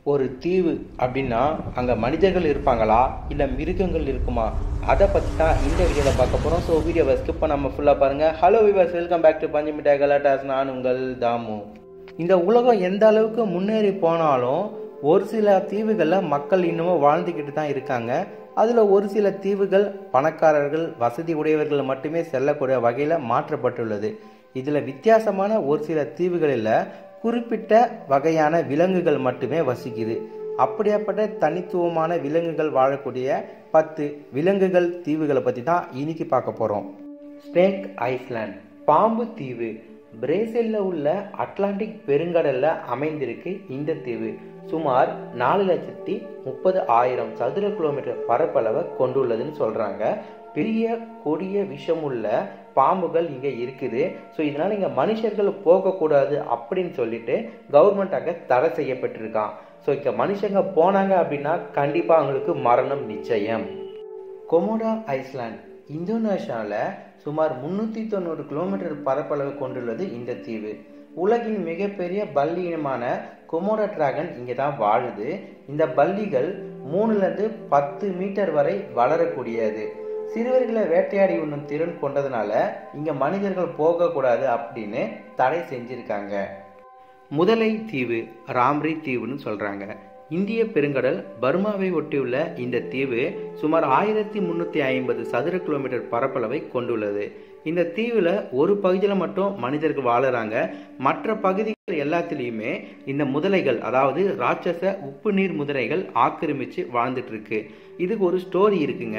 ஒரு தீவு அப்படின்னா அங்கே மனிதர்கள் இருப்பாங்களா இல்லை மிருகங்கள் இருக்குமா, அதை பற்றி தான் இந்த வீடியோவில் பார்க்க போகிறோம். ஸோ வீடியோவை ஸ்கிப் பண்ணாமல் ஃபுல்லாக பாருங்கள். Hello viewers, welcome back to Panjumittai Galattas. நான் உங்கள் தாமு. இந்த உலகம் எந்த அளவுக்கு முன்னேறி போனாலும் ஒரு சில தீவுகளில் மக்கள் இன்னமும் வாழ்ந்துக்கிட்டு தான் இருக்காங்க. அதில் ஒரு சில தீவுகள் பணக்காரர்கள் வசதி உடையவர்கள் மட்டுமே செல்லக்கூடிய வகையில் மாற்றப்பட்டுள்ளது. இதில் வித்தியாசமான ஒரு சில தீவுகளில் குறிப்பிட்ட வகையான விலங்குகள் மட்டுமே வசிக்குது. அப்படியாப்பட்ட தனித்துவமான விலங்குகள் வாழக்கூடிய 10 விலங்குகள் தீவுகளை பற்றி தான் இன்னைக்கு பார்க்க போகிறோம். ஸ்னேக் ஐஸ்லாண்ட், பாம்பு தீவு. பிரேசிலில் உள்ள அட்லாண்டிக் பெருங்கடலில் அமைந்திருக்கு இந்த தீவு. சுமார் 4,30,000 சதுர கிலோமீட்டர் பரப்பளவை கொண்டுள்ளதுன்னு சொல்கிறாங்க. பெரிய கொடிய விஷமுள்ள பாம்புகள் இங்கே இருக்குது. ஸோ இதனால் இங்கே மனுஷர்கள் போகக்கூடாது அப்படின்னு சொல்லிட்டு கவர்மெண்ட் அங்கே தடை செய்யப்பட்டிருக்கான். ஸோ இங்கே மனுஷங்க போனாங்க அப்படின்னா கண்டிப்பாக அவங்களுக்கு மரணம் நிச்சயம். கொமோடோ ஐஸ்லாண்ட், இந்தோனேஷியாவில் சுமார் 390 கிலோமீட்டர் பரப்பளவு கொண்டுள்ளது இந்த தீவு. உலகின் மிகப்பெரிய பல்லி இனமான கொமோடோ டிராகன் இங்கே தான் வாழுது. இந்த பல்லிகள் 3-10 மீட்டர் வரை வளரக்கூடியது. சிறுவர்களை வேட்டையாடி உண்ணும் திறன் கொண்டதுனால இங்க மனிதர்கள் போகக்கூடாது அப்படின்னு தடை செஞ்சிருக்காங்க. முதலை தீவு, ராம்ரீ தீவுன்னு சொல்றாங்க. இந்திய பெருங்கடல் பர்மாவை ஒட்டியுள்ள இந்த தீவு சுமார் 1350 சதுர கிலோமீட்டர் பரப்பளவை கொண்டுள்ளது. இந்த தீவுல ஒரு பகுதியில் மட்டும் மனிதர்கள் வாழறாங்க. மற்ற பகுதிகள் எல்லாத்திலையுமே இந்த முதலைகள், அதாவது ராட்சச உப்பு நீர் முதலைகள் ஆக்கிரமிச்சு வாழ்ந்துட்டு இருக்கு. இதுக்கு ஒரு ஸ்டோரி இருக்குங்க.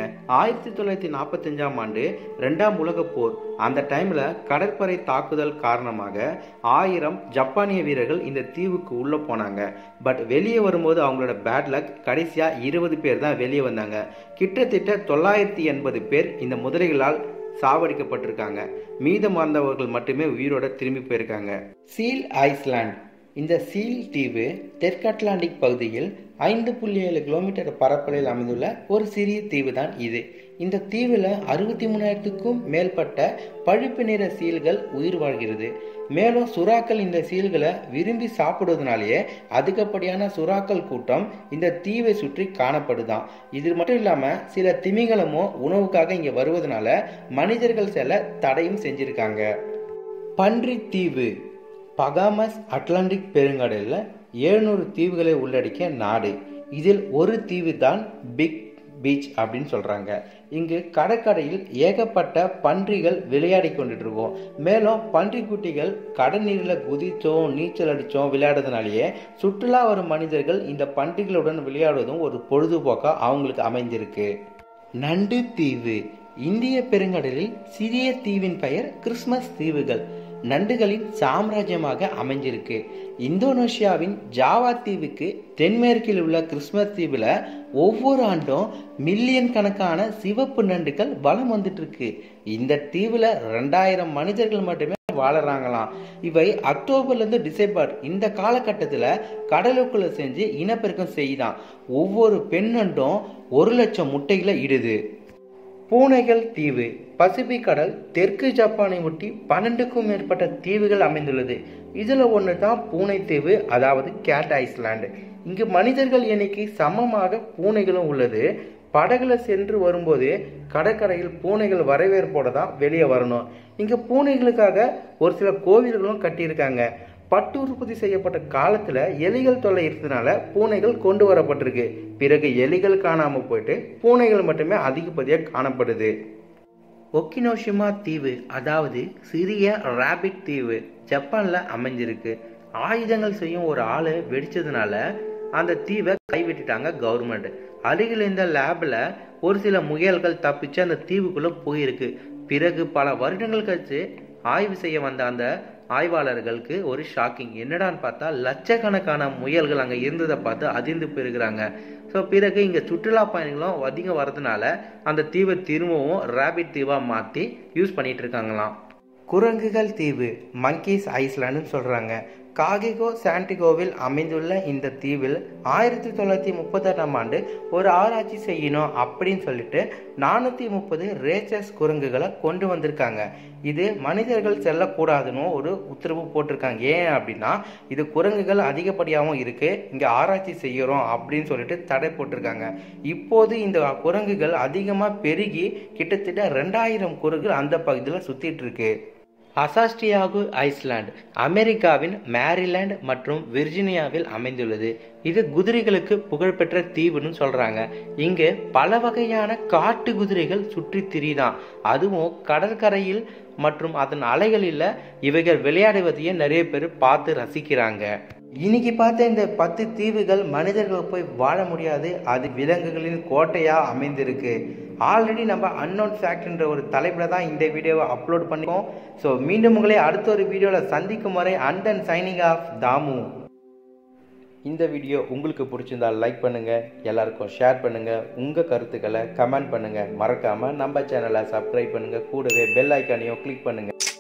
1945ஆம் ஆண்டு 2ஆம் உலக போர், அந்த டைம்ல கடற்படை தாக்குதல் காரணமாக 1000 ஜப்பானிய வீரர்கள் இந்த தீவுக்கு உள்ள போனாங்க. பட் வெளியே வரும்போது அவங்களோட பேட் லக், கடைசியா 20 பேர் தான் வெளியே வந்தாங்க. கிட்டத்தட்ட 980 பேர் இந்த முதலைகளால் சாவடிக்கப்பட்டிருக்காங்க. மீதமானவர்கள் மட்டுமே உயிரோட திரும்பி போயிருக்காங்க. சீல் ஐஸ்லாண்ட், இந்த சீல் தீவு தெற்கு அட்லாண்டிக் பகுதியில் 5.7 கிலோமீட்டர் பரப்பளவில் அமைந்துள்ள ஒரு சிறிய தீவு தான் இது. இந்த தீவில் 63,000க்கும் மேற்பட்ட பழுப்பு நிற சீல்கள் உயிர் வாழ்கிறது. மேலும் சுறாக்கள் இந்த சீல்களை விரும்பி சாப்பிடுவதனாலேயே அதிகப்படியான சுறாக்கள் கூட்டம் இந்த தீவை சுற்றி காணப்படுதான். இது மட்டும் இல்லாம சில திமிங்கலமும் உணவுக்காக இங்க வருவதனால மனிதர்கள் செல்ல தடையும் செஞ்சிருக்காங்க. பன்றி தீவு, பகாமஸ் அட்லாண்டிக் பெருங்கடலில் 700 தீவுகளை உள்ளடக்கிய நாடு. இதில் ஒரு தீவு தான் பிக் பீச் அப்படின்னு சொல்றாங்க. இங்கு கடற்கரையில் ஏகப்பட்ட பன்றிகள் விளையாடி கொண்டுட்டு இருக்கோம். மேலும் பன்றி குட்டிகள் கடல் நீரில் குதிச்சோம் நீச்சல் அடிச்சோம் விளையாடுறதுனாலேயே சுற்றுலா வரும் மனிதர்கள் இந்த பன்றிகளுடன் விளையாடுவதும் ஒரு பொழுதுபோக்கா அவங்களுக்கு அமைஞ்சிருக்கு. நண்டு தீவு, இந்திய பெருங்கடலில் சிறிய தீவின் பெயர் கிறிஸ்மஸ் தீவுகள். நண்டுகளின் சாம்ராஜ்யமாக அமைஞ்சிருக்கு. இந்தோனேஷியாவின் ஜாவா தீவுக்கு தென்மேற்கில் உள்ள கிறிஸ்மஸ் தீவுல ஒவ்வொரு ஆண்டும் மில்லியன் கணக்கான சிவப்பு நண்டுகள் வலம் வந்துட்டு இருக்கு. இந்த தீவுல 2000 மனிதர்கள் மட்டுமே வாழறாங்களாம். இவை அக்டோபர்ல இருந்து டிசம்பர் இந்த காலகட்டத்துல கடலுக்குள்ள செஞ்சு இனப்பெருக்கம் செய்தான். ஒவ்வொரு பெண் நண்டும் 1,00,000 முட்டைகளை இடுது. பூனைகள் தீவு, பசிபிக் கடல் தெற்கு ஜப்பானை ஒட்டி 12க்கும் மேற்பட்ட தீவுகள் அமைந்துள்ளது. இதுல ஒன்று தான் பூனை தீவு, அதாவது கேட் ஐஸ்லாண்டு. இங்கு மனிதர்கள் எண்ணிக்கை சமமாக பூனைகளும் உள்ளது. படகுல சென்று வரும்போது கடற்கரையில் பூனைகள் வரவேற்போட தான் வெளியே வரணும். இங்க பூனைகளுக்காக ஒரு சில கோவில்களும் கட்டியிருக்காங்க. பட்டு உற்பத்தி செய்யப்பட்ட காலத்துல எலிகள் தொல்லை இருந்ததுனால பூனைகள் கொண்டு வரப்பட்டிருக்கு. பிறகு எலிகள் காணாம போயிட்டு பூனைகள் மட்டுமே அதிகப்படியாக காணப்படுது. ஒக்கினோஷிமா தீவு, அதாவது சிறிய ராபிட் தீவு, ஜப்பான்ல அமைஞ்சிருக்கு. ஆயுதங்கள் செய்யும் ஒரு ஆளு வெடிச்சதுனால அந்த தீவை கைவிட்டுட்டாங்க கவர்மெண்ட். அருகில் இந்த லேப்ல ஒரு சில முயல்கள் தப்பிச்சு அந்த தீவுக்குள்ள போயிருக்கு. பிறகு பல வருடங்கள் கழிச்சு ஆய்வு செய்ய வந்த அந்த ஆய்வாளர்களுக்கு ஒரு ஷாக்கிங். என்னடான்னு பார்த்தா லட்சக்கணக்கான முயல்கள் அங்கே இருந்ததை பார்த்து அதிர்ந்து போயிருக்கிறாங்க. ஸோ பிறகு இங்கே சுற்றுலா பயணிகளும் அதிகம் வரதுனால அந்த தீவை திரும்பவும் ராபிட் தீவாக மாற்றி யூஸ் பண்ணிட்டு இருக்காங்களாம். குரங்குகள் தீவு, மங்கீஸ் ஐஸ்லாண்டுன்னு சொல்கிறாங்க. காகிகோ சாண்டிகோவில் அமைந்துள்ள இந்த தீவில் 1938ஆம் ஆண்டு ஒரு ஆராய்ச்சி செய்யணும் அப்படின்னு சொல்லிட்டு 430 ரேச்சஸ் குரங்குகளை கொண்டு வந்திருக்காங்க. இது மனிதர்கள் செல்லக்கூடாதுன்னு ஒரு உத்தரவு போட்டிருக்காங்க. ஏன் அப்படின்னா இது குரங்குகள் அதிகப்படியாகவும் இருக்கு, இங்க ஆராய்ச்சி செய்யறோம் அப்படின்னு சொல்லிட்டு தடை போட்டிருக்காங்க. இப்போது இந்த குரங்குகள் அதிகமா பெருகி கிட்டத்தட்ட 2000 குரங்குகள் அந்த பகுதியில் சுத்திட்டு இருக்கு. அசாஸ்டியாகு ஐஸ்லாண்ட் அமெரிக்காவின் மேரிலாண்ட் மற்றும் விர்ஜீனியாவில் அமைந்துள்ளது. இது குதிரைகளுக்கு புகழ்பெற்ற தீவுன்னு சொல்றாங்க. இங்கு பல வகையான காட்டு குதிரைகள் சுற்றி திரிதான், அதுவும் கடற்கரையில் மற்றும் அதன் அலைகளில் இவைகள் விளையாடுவதையே நிறைய பேர் பார்த்து ரசிக்கிறாங்க. இன்னைக்கு பார்த்த இந்த 10 தீவுகள் மனிதர்கள் போய் வாழ முடியாது, அது விலங்குகளின் கோட்டையா அமைந்திருக்கு. ஆல்ரெடி நம்ம அன்னோன் ஃபேக்ட்ன்ற ஒரு தலைப்பில் தான் இந்த வீடியோவை அப்லோட் பண்ணிக்கோம். ஸோ மீண்டும் உங்களை அடுத்த ஒரு வீடியோவில் சந்திக்கும் வரை அண்ட் சைனிங் ஆஃப் தாமு. இந்த வீடியோ உங்களுக்கு பிடிச்சிருந்தால் லைக் பண்ணுங்கள், எல்லாருக்கும் ஷேர் பண்ணுங்கள், உங்கள் கருத்துக்களை கமெண்ட் பண்ணுங்கள், மறக்காமல் நம்ம சேனலை சப்ஸ்கிரைப் பண்ணுங்கள், கூடவே பெல் ஐக்கானையும் கிளிக் பண்ணுங்கள்.